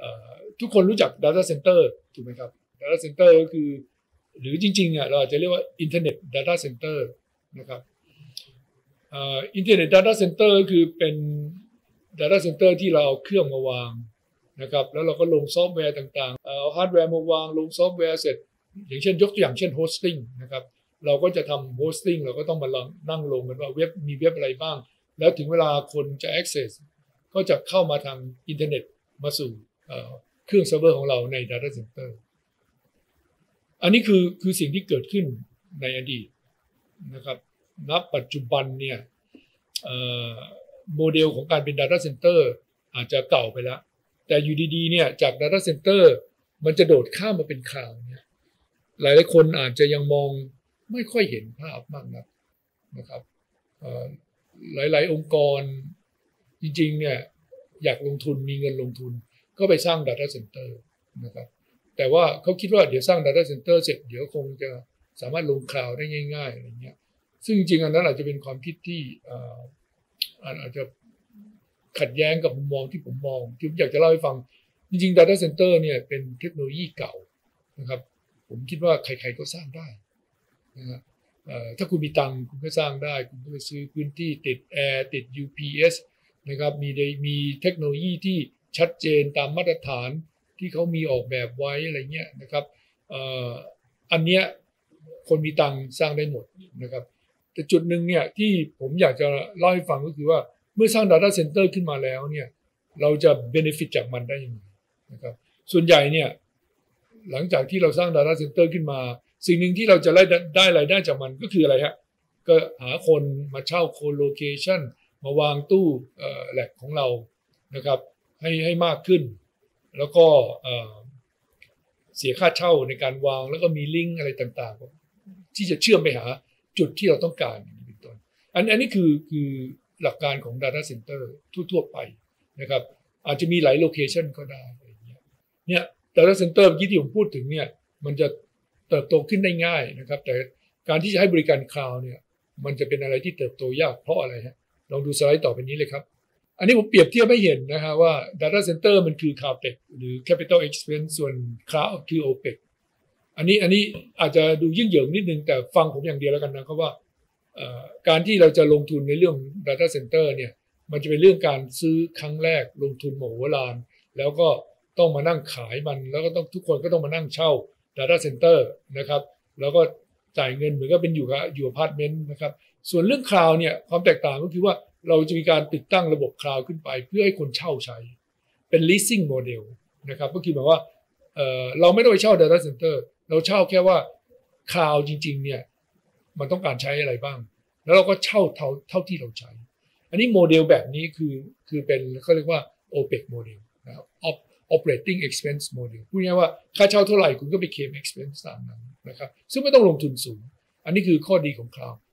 ทุกคนรู้จัก Data Center ถูกไหมครับ Data Center ก็คือหรือจริงๆเราอาจจะเรียกว่า Internet Data Center นะครับInternet Data Center ก็คือเป็น Data Center ที่เราเอาเครื่องมาวางนะครับแล้วเราก็ลงซอฟต์แวร์ต่างๆเอาฮาร์ดแวร์มาวางลงซอฟต์แวร์เสร็จอย่างเช่นยกตัวอย่างเช่น hosting นะครับเราก็จะทำ hosting เราก็ต้องมานั่งลงกันว่าเว็บมีเว็บอะไรบ้างแล้วถึงเวลาคนจะ access ก็จะเข้ามาทางอินเทอร์เน็ตมาสู่เครื่องเซิร์ฟเวอร์ของเราใน Data Center อันนี้คือสิ่งที่เกิดขึ้นในอดีตนะครับณปัจจุบันเนี่ยโมเดลของการเป็น Data Center อาจจะเก่าไปแล้วแต่อยู่ดีๆเนี่ยจาก Data Center มันจะโดดข้ามมาเป็นคลาวด์เนี่ยหลายๆคนอาจจะยังมองไม่ค่อยเห็นภาพมากนักนะครับหลายๆองค์กรจริงๆเนี่ยอยากลงทุนมีเงินลงทุนก็ไปสร้าง Data Center นะครับแต่ว่าเขาคิดว่าเดี๋ยวสร้าง Data Center เสร็จเดี๋ยวคงจะสามารถลงคลาวด์ได้ง่ายๆอะไรเงี้ยซึ่งจริงๆอันนั้นอาจจะเป็นความคิดที่อาจจะขัดแย้งกับมุมมองที่ผมมองที่ผมอยากจะเล่าให้ฟังจริงๆ Data Center เนี่ยเป็นเทคโนโลยีเก่านะครับผมคิดว่าใครๆก็สร้างได้นะครับถ้าคุณมีตังค์คุณก็สร้างได้คุณก็ไปซื้อพื้นที่ติดแอร์ติด UPS นะครับมีเทคโนโลยีที่ชัดเจนตามมาตรฐานที่เขามีออกแบบไว้อะไรเงี้ยนะครับอันเนี้ยคนมีตังค์สร้างได้หมดนะครับแต่จุดหนึ่งเนี่ยที่ผมอยากจะเล่าให้ฟังก็คือว่าเมื่อสร้าง Data Center ขึ้นมาแล้วเนี่ยเราจะ benefit จากมันได้ยังไงนะครับส่วนใหญ่เนี่ยหลังจากที่เราสร้าง Data Center ขึ้นมาสิ่งหนึ่งที่เราจะได้รายได้จากมันก็คืออะไรฮะก็หาคนมาเช่า co-location มาวางตู้แลกของเรานะครับให้มากขึ้นแล้วก็เสียค่าเช่าในการวางแล้วก็มีลิงก์อะไรต่างๆที่จะเชื่อมไปหาจุดที่เราต้องการเป็นต้นอันนี้คือหลักการของ Data Center ทั่วๆไปนะครับอาจจะมีหลายโลเคชันก็ได้อะไรอย่างเงี้ยเนี่ย Data Center เมื่อกี้ที่ผมพูดถึงเนี่ยมันจะเติบโตขึ้นได้ง่ายนะครับแต่การที่จะให้บริการคลาวด์เนี่ยมันจะเป็นอะไรที่เติบโตยากเพราะอะไรฮะลองดูสไลด์ต่อไปนี้เลยครับอันนี้ผมเปรียบเทียบให้เห็นนะฮะว่า Data Center มันคือ CapEx หรือ Capital Expense ส่วน Cloud คือ OPEX อันนี้อาจจะดูยิ่งเหยิงนิดนึงแต่ฟังผมอย่างเดียวแล้วกันนะครับว่าการที่เราจะลงทุนในเรื่อง Data Center เนี่ยมันจะเป็นเรื่องการซื้อครั้งแรกลงทุนมโหฬารแล้วก็ต้องมานั่งขายมันแล้วก็ต้องทุกคนก็ต้องมานั่งเช่า Data Center นะครับแล้วก็จ่ายเงินเหมือนกับเป็นอยู่อพาร์ตเมนต์นะครับส่วนเรื่องคลาวด์เนี่ยความแตกต่างก็คือว่าเราจะมีการติดตั้งระบบคลาวด์ขึ้นไปเพื่อให้คนเช่าใช้เป็น leasing model นะครับก็คือหมายว่าเราไม่ต้องไปเช่า Data Center เราเช่าแค่ว่าคลาวด์จริงๆเนี่ยมันต้องการใช้อะไรบ้างแล้วเราก็เช่าเท่าที่เราใช้อันนี้โมเดลแบบนี้คือเป็นเขาเรียกว่า OPEX model นะครับ operating expense model พูดง่ายๆว่าค่าเช่าเท่าไหร่คุณก็ไปเคลม expense ตามนั้นนะครับซึ่งไม่ต้องลงทุนสูงอันนี้คือข้อดีของ cloud